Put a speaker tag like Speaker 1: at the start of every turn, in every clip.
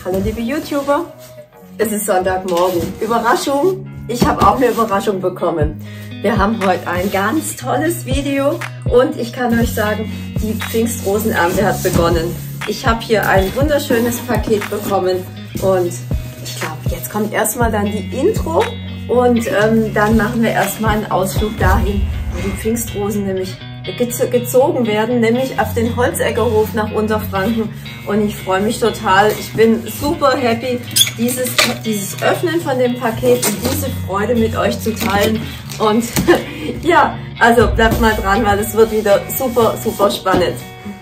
Speaker 1: Hallo liebe YouTuber, es ist Sonntagmorgen. Überraschung, ich habe auch eine Überraschung bekommen. Wir haben heute ein ganz tolles Video und ich kann euch sagen, die Pfingstrosenernte hat begonnen. Ich habe hier ein wunderschönes Paket bekommen und ich glaube, jetzt kommt erstmal dann die Intro und dann machen wir erstmal einen Ausflug dahin, wo die Pfingstrosen nämlich gezogen werden, nämlich auf den Holzeckerhof nach Unterfranken, und ich freue mich total. Ich bin super happy, dieses Öffnen von dem Paket und diese Freude mit euch zu teilen, und ja, also bleibt mal dran, weil es wird wieder super, super spannend.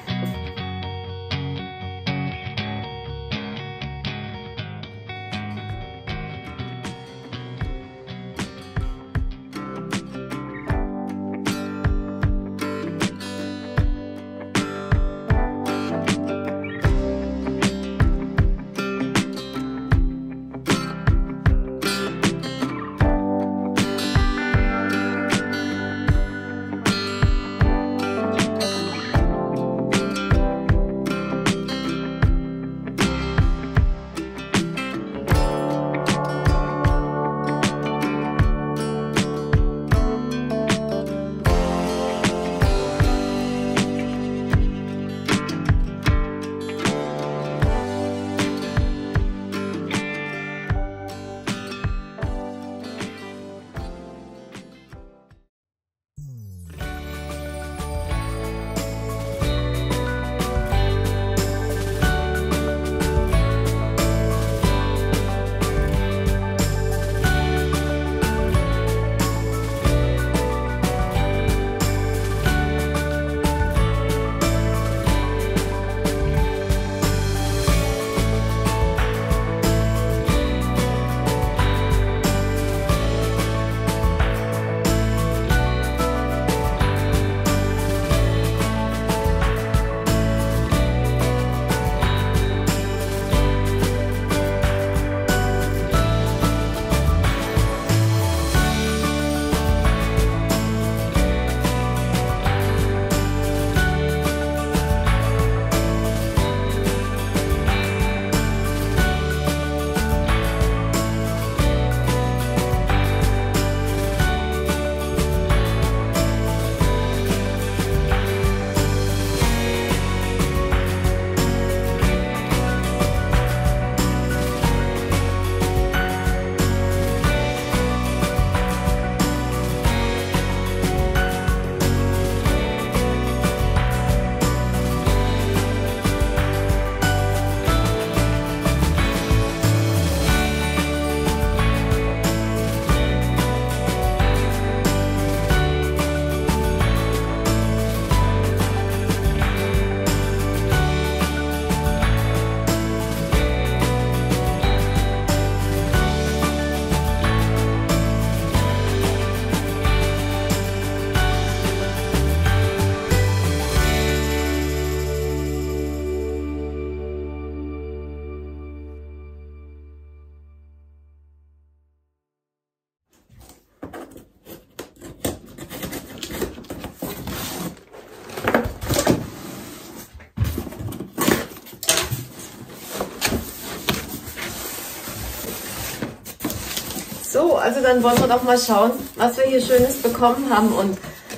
Speaker 1: So, also dann wollen wir doch mal schauen, was wir hier Schönes bekommen haben, und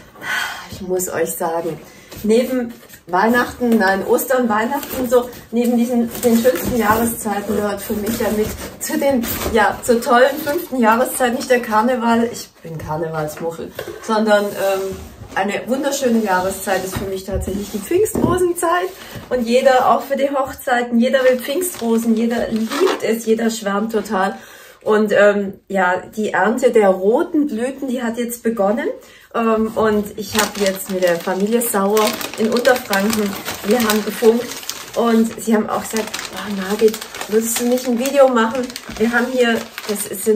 Speaker 1: ich muss euch sagen, neben Weihnachten, nein, Ostern, Weihnachten, so, neben den schönsten Jahreszeiten gehört für mich ja mit zu den, ja, zur tollen 5. Jahreszeit nicht der Karneval, ich bin Karnevalsmuffel, sondern eine wunderschöne Jahreszeit ist für mich tatsächlich die Pfingstrosenzeit, und jeder, auch für die Hochzeiten, jeder will Pfingstrosen, jeder liebt es, jeder schwärmt total. Und ja, die Ernte der roten Blüten, die hat jetzt begonnen. Und ich habe jetzt mit der Familie Sauer in Unterfranken, wir haben gefunkt und sie haben auch gesagt, oh Margit, würdest du nicht ein Video machen? Wir haben hier, das ist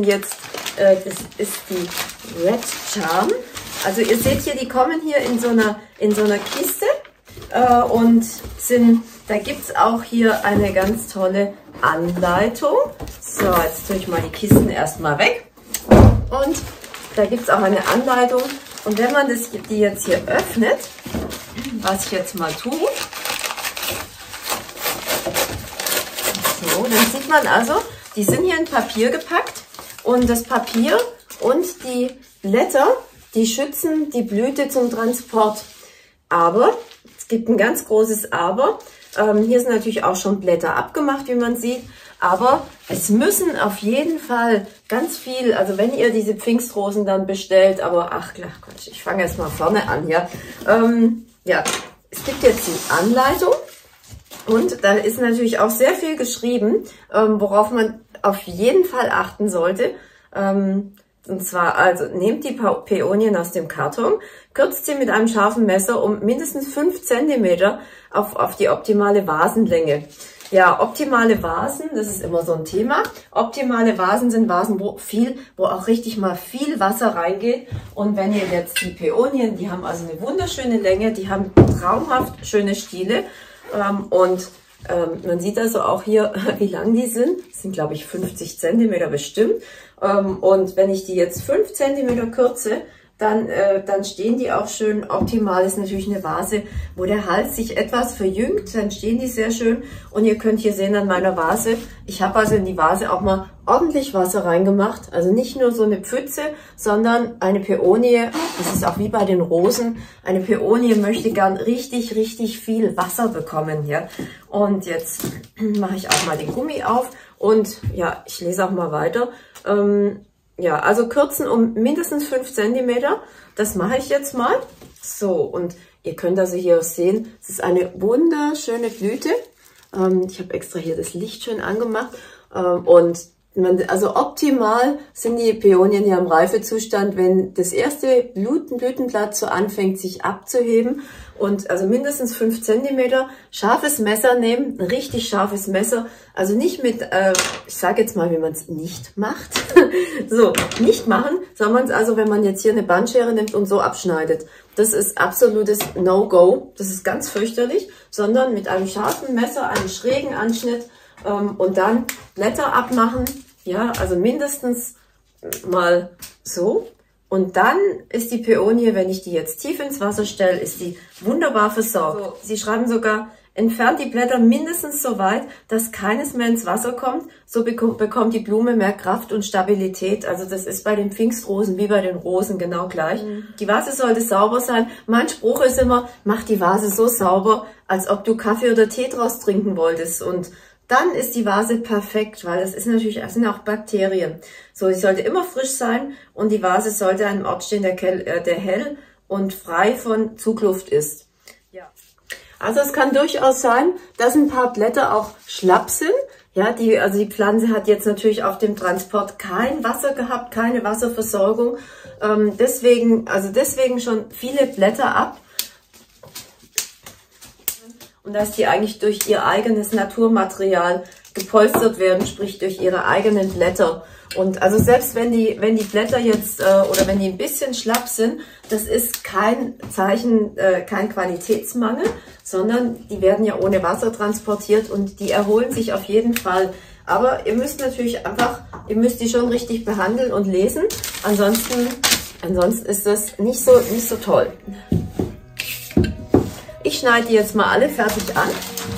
Speaker 1: die Red Charm. Also ihr seht hier, die kommen hier in so einer Kiste und da gibt es auch hier eine ganz tolle Anleitung. So, jetzt tue ich mal die Kisten erstmal weg. Und da gibt es auch eine Anleitung. Und wenn man die jetzt hier öffnet, was ich jetzt mal tue, so, So, dann sieht man also, die sind hier in Papier gepackt und das Papier und die Blätter, die schützen die Blüte zum Transport. Aber, es gibt ein ganz großes Aber, hier sind natürlich auch schon Blätter abgemacht, wie man sieht, aber es müssen auf jeden Fall ganz viel, also wenn ihr diese Pfingstrosen dann bestellt, aber ach Quatsch, ich fange jetzt mal vorne an hier. Ja, es gibt jetzt die Anleitung und da ist natürlich auch sehr viel geschrieben, worauf man auf jeden Fall achten sollte. Und zwar, also nehmt die Päonien aus dem Karton, kürzt sie mit einem scharfen Messer um mindestens 5 cm auf die optimale Vasenlänge. Ja, optimale Vasen, das ist immer so ein Thema. Optimale Vasen sind Vasen, wo auch richtig mal viel Wasser reingeht. Und wenn ihr jetzt die Päonien, die haben also eine wunderschöne Länge, die haben traumhaft schöne Stiele. Man sieht also auch hier, wie lang die sind. Das sind, glaube ich, 50 cm bestimmt. Und wenn ich die jetzt 5 cm kürze, dann stehen die auch schön. Optimal ist natürlich eine Vase, wo der Hals sich etwas verjüngt, dann stehen die sehr schön. Und ihr könnt hier sehen an meiner Vase, ich habe also in die Vase auch mal ordentlich Wasser reingemacht. Also nicht nur so eine Pfütze, sondern eine Päonie, das ist auch wie bei den Rosen, eine Päonie möchte gern richtig, richtig viel Wasser bekommen. Ja? Und jetzt mache ich auch mal den Gummi auf und ja, ich lese auch mal weiter. Ja, also kürzen um mindestens 5 cm. Das mache ich jetzt mal. So, und ihr könnt also hier sehen, es ist eine wunderschöne Blüte. Ich habe extra hier das Licht schön angemacht. Also optimal sind die Päonien hier im Reifezustand, wenn das erste Blütenblatt so anfängt, sich abzuheben. Und also mindestens 5 cm, scharfes Messer nehmen, ein richtig scharfes Messer. Also nicht mit, ich sage jetzt mal, wie man es nicht macht. So, nicht machen, sondern also, wenn man jetzt hier eine Bandschere nimmt und so abschneidet. Das ist absolutes No-Go, das ist ganz fürchterlich, sondern mit einem scharfen Messer, einen schrägen Anschnitt und dann Blätter abmachen. Ja, also mindestens mal so. Und dann ist die Päonie, wenn ich die jetzt tief ins Wasser stelle, ist die wunderbar versorgt. Also, sie schreiben sogar, entfernt die Blätter mindestens so weit, dass keines mehr ins Wasser kommt. So bekommt die Blume mehr Kraft und Stabilität. Also das ist bei den Pfingstrosen wie bei den Rosen genau gleich. Die Vase sollte sauber sein. Mein Spruch ist immer, mach die Vase so sauber, als ob du Kaffee oder Tee draus trinken wolltest. Und dann ist die Vase perfekt, weil das sind auch Bakterien. So, sie sollte immer frisch sein und die Vase sollte an einem Ort stehen, der hell und frei von Zugluft ist. Ja. Also es kann durchaus sein, dass ein paar Blätter auch schlapp sind. Ja, die Pflanze hat jetzt natürlich auf dem Transport kein Wasser gehabt, keine Wasserversorgung. Deswegen schon viele Blätter ab. Und dass die eigentlich durch ihr eigenes Naturmaterial gepolstert werden, sprich durch ihre eigenen Blätter. Und also selbst wenn die Blätter jetzt oder wenn die ein bisschen schlapp sind, das ist kein Zeichen, kein Qualitätsmangel, sondern die werden ja ohne Wasser transportiert und die erholen sich auf jeden Fall. Aber ihr müsst natürlich ihr müsst die schon richtig behandeln und lesen. Ansonsten ist das nicht so toll. Ich schneide die jetzt mal alle fertig an.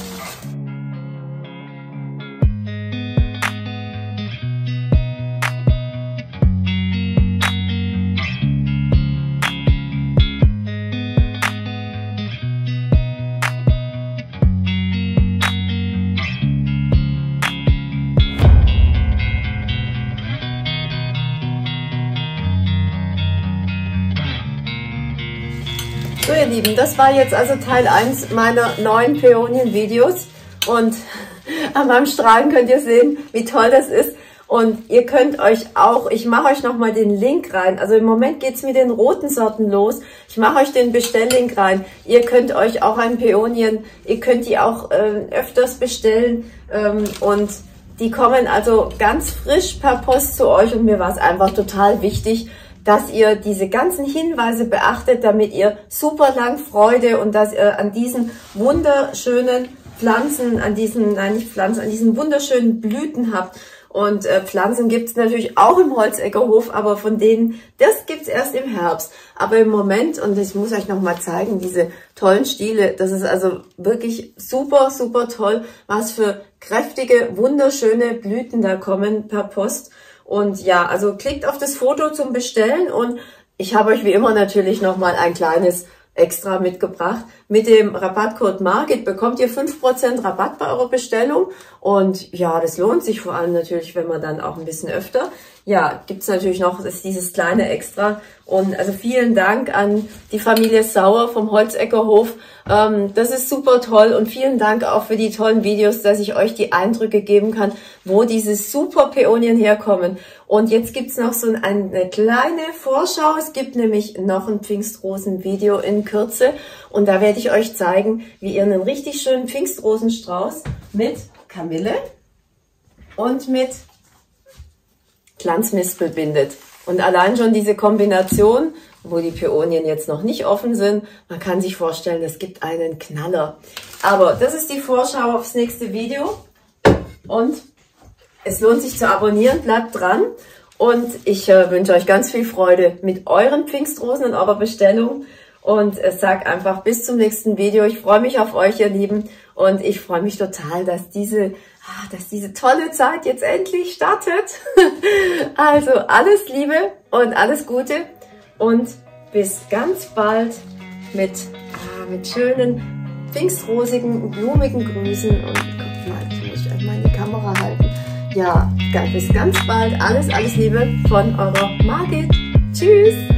Speaker 1: So ihr Lieben, das war jetzt also Teil 1 meiner neuen Päonien-Videos und an meinem Strahlen könnt ihr sehen, wie toll das ist. Und ihr könnt euch auch, ich mache euch nochmal den Link rein, also im Moment geht es mit den roten Sorten los, ich mache euch den Bestelllink rein, ihr könnt euch auch ein Päonien, ihr könnt die auch öfters bestellen und die kommen also ganz frisch per Post zu euch und mir war es einfach total wichtig, dass ihr diese ganzen Hinweise beachtet, damit ihr super lang Freude und dass ihr an diesen wunderschönen Pflanzen, an diesen wunderschönen Blüten habt. Und Pflanzen gibt es natürlich auch im Holzeckerhof, aber von denen, das gibt es erst im Herbst. Aber im Moment, und ich muss euch nochmal zeigen, diese tollen Stiele, das ist also wirklich super, super toll, was für kräftige, wunderschöne Blüten da kommen per Post. Und ja, also klickt auf das Foto zum Bestellen und ich habe euch wie immer natürlich nochmal ein kleines Extra mitgebracht. Mit dem Rabattcode MARGIT bekommt ihr 5% Rabatt bei eurer Bestellung und ja, das lohnt sich vor allem natürlich, wenn man dann auch ein bisschen öfter. Ja, gibt's natürlich noch dieses kleine Extra und also vielen Dank an die Familie Sauer vom Holzeckerhof. Das ist super toll und vielen Dank auch für die tollen Videos, dass ich euch die Eindrücke geben kann, wo diese super Päonien herkommen. Und jetzt gibt's noch so eine kleine Vorschau. Es gibt nämlich noch ein Pfingstrosen-Video in Kürze und da werde ich euch zeigen, wie ihr einen richtig schönen Pfingstrosenstrauß mit Kamille und mit Glanzmispel bindet. Und allein schon diese Kombination, wo die Päonien jetzt noch nicht offen sind, man kann sich vorstellen, es gibt einen Knaller. Aber das ist die Vorschau aufs nächste Video und es lohnt sich zu abonnieren, bleibt dran und ich wünsche euch ganz viel Freude mit euren Pfingstrosen und eurer Bestellung und sag einfach bis zum nächsten Video. Ich freue mich auf euch, ihr Lieben, und ich freue mich total, dass diese tolle Zeit jetzt endlich startet. Also alles Liebe und alles Gute und bis ganz bald mit schönen pfingstrosigen, blumigen Grüßen und vielleicht muss ich euch mal in die Kamera halten. Ja, bis ganz bald. Alles Liebe von eurer Margit. Tschüss.